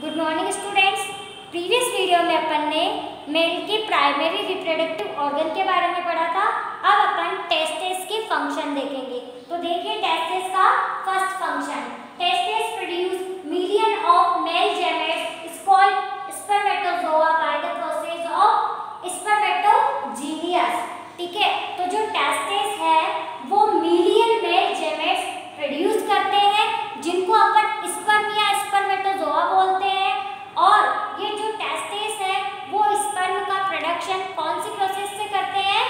Good morning students. Previous video में अपन ने मेल के प्राइमरी रिप्रोडक्टिव ऑर्गन के बारे में पढ़ा था। अब अपन टेस्टिस के फंक्शन देखेंगे। तो देखिए टेस्टिस का first function, testis produce million of male gametes called spermatozoa by the process of spermatogenesis. ठीक है, तो जो टेस्टिस है वो मिलियन मेल गैमेट्स प्रोड्यूस करते हैं जिनको अपन स्पर्म या स्पर्मेटोजोआ बोलते हैं। और ये जो टेस्टिस है वो स्पर्म का प्रोडक्शन कौन सी प्रोसेस से करते हैं?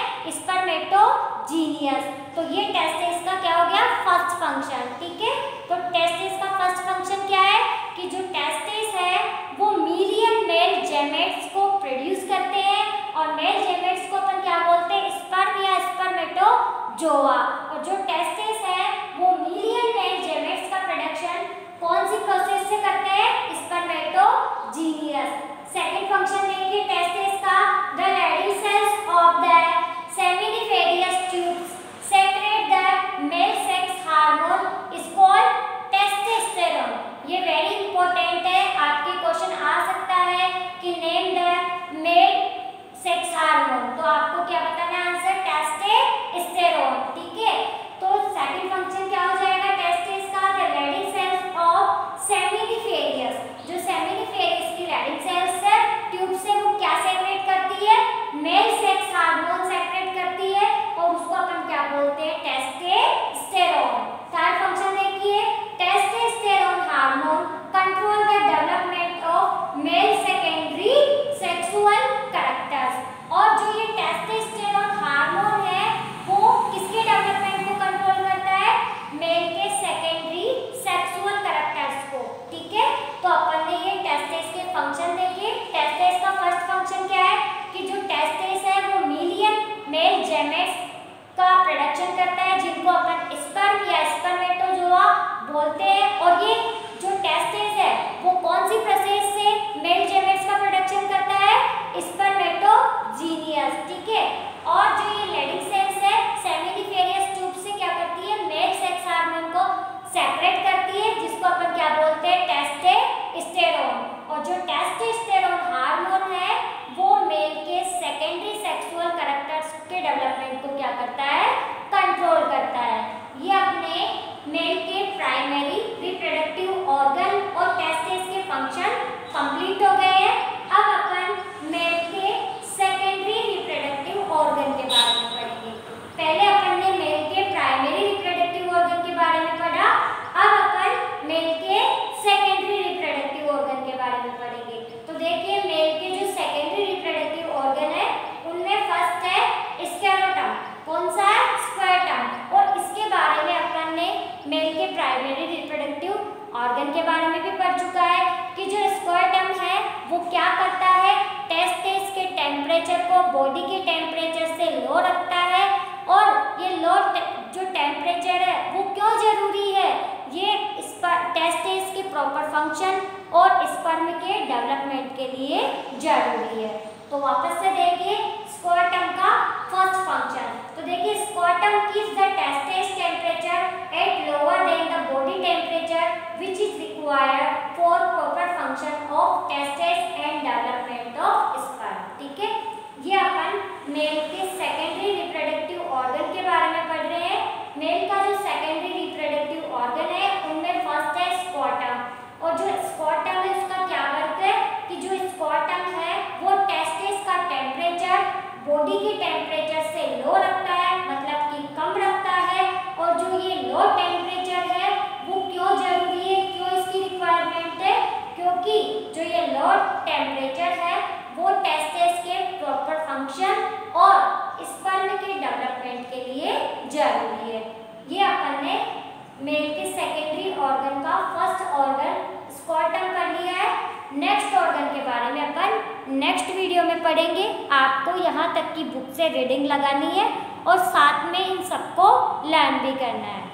स्पर्मेटोजीनियस। तो ये टेस्टिस का क्या हो गया? First function. ठीक है, तो टेस्टिस का फर्स्ट फंक्शन क्या है कि जो टेस्टिस है वो मिलियन मेल गैमेट्स को प्रोड्यूस करते हैं। और मेल गैमेट्स को अपन क्या बोलते हैं? स्पर्म या स्पर्मेटोजोआ। और जो टेस्टिस है वो मिलियन मेल गैमेट्स का प्रोडक्शन कौन सी प्रोसेस से करते हैं? स्पर्मेटोजीनियस। सेकंड फंक्शन देखिए टेस्टिस का, the Leydig cells of the seminiferous tubules secrete the male sex hormone is called testosterone. ये वेरी इंपॉर्टेंट है, आपके क्वेश्चन आ सकता है कि name the male sex hormone. तो आपको क्या बताना है आंसर? टेस्टोस्टेरोन। ठीक है, तो सेकंड फंक्शन क्या हो जाएगा टेस्टिस का? The Leydig cells of seminiferous. जो सेमिनिफेरियस की लैडिंग सेल्स है ट्यूब से वो क्या सेक्रेट करती है? मेल सेक्स हार्मोन सेक्रेट करती है और उसको अपन क्या बोलते हैं? टेस्टोस्टेरोन। थर्ड फंक्शन देखिए, testosterone hormone control the development of male secondary sexual characters. और जो ये टेस्टोस्टेरोन हार्मोन है वो किसके डेवलपमेंट को कंट्रोल करता है? मेल के सेकेंडरी सेक्सुअल कैरेक्टर्स को। ठीक है, तो अपन ने ये टेस्टिस के फंक्शन देखे। टेस्टिस का फर्स्ट फंक्शन क्या है कि जो टेस्टिस है वो मिलियन मेल गैमेट्स का प्रोडक्शन करता है जिनको अपन स्पर्म या स्पर्मेटोजोआ बोलते हैं। और ये जो टेस्टिस है वो कौन सी प्रोसेस से मेल गैमेट्स का प्रोडक्शन करता है? स्पर्मेटोजीनियस। ठीक है, और जो ये लैडिंग सेल्स है सेमिनिफेरियस ट्यूब से क्या करती है? मेल सेक्स हार्मोन को सेक्रेट करती है जिसको अपन क्या बोलते हैं? टेस्टोस्टेरोन। और जो टेस्टोस्टेरोन हार्मोन है वो मेल के सेकेंडरी सेक्सुअल कैरेक्टर्स के डेवलपमेंट को क्या करता है? कंट्रोल करता है। ये अपने मेल के प्राइमरी रिप्रोडक्टिव ऑर्गन और टेस्टिस के फंक्शन कंप्लीट हो गए हैं। अब अपन मेल के सेकेंडरी रिप्रोडक्टिव ऑर्गन के बारे में पढ़ेंगे। पहले अपन ने मेल के प्राइमरी रिप्रोडक्टिव ऑर्गन के बारे में पढ़ा, अब अपन मेल के सेकेंडरी रिप्रोडक्टिव ऑर्गन के बारे में पढ़ेंगे। तो देखिए मेल के जो सेकेंडरी रिप्रोडक्टिव ऑर्गन है उनमें फर्स्ट है स्क्लेरोटम। कौन सा है? स्क्लेरोटम। और इसके बारे में अपन ने मेल के प्राइमरी रिप्रोडक्टिव ऑर्गन के बारे में भी पढ़ चुका है कि जो स्क्लेरोटम है वो क्या करता है? टेस्टिस के टेम्परेचर को बॉडी के टेम्परेचर से लो रखता है। और ये लो जो टेम्परेचर है वो क्यों जरूरी है? ये टेस्टिस के प्रॉपर फंक्शन और स्पर्म के डेवलपमेंट के लिए जरूरी है। तो वापस से देखिए स्क्लेरोटम का फर्स्ट फंक्शन। तो देखिए scrotum keeps the testis temperature at lower than the body temperature which is required for proper function of testis and development of sperm. ठीक है, ये अपन मेल के सेकेंडरी रिप्रोडक्टिव ऑर्गन के बारे में पढ़ रहे हैं। मेल का जो सेकेंडरी रिप्रोडक्टिव ऑर्गन है उनमें फर्स्ट है स्क्लेरोटम। और जो स्क्लेरोटम है उसका क्या वर्क है कि जो स्क्लेरोटम है वो टेस्टिस का टेम्परेचर बॉडी के टेम्परेचर से लो रखता है, मतलब कि कम रखता है। और जो ये लो टेम्परेचर है वो क्यों जरूरी है, क्यों इसकी रिक्वायरमेंट है? क्योंकि जो ये लो टेम्परेचर है वो टेस्टिस के प्रॉपर फंक्शन और स्पर्म के डेवलपमेंट के लिए जरूरी है। ये अपन ने मेल के सेकेंडरी ऑर्गन का फर्स्ट ऑर्गन स्क्लेरोटम पढ़ लिया है। नेक्स्ट ऑर्गन के बारे में अपन नेक्स्ट वीडियो में पढ़ेंगे। आपको यहाँ तक की बुक से रीडिंग लगानी है और साथ में इन सबको लर्न भी करना है।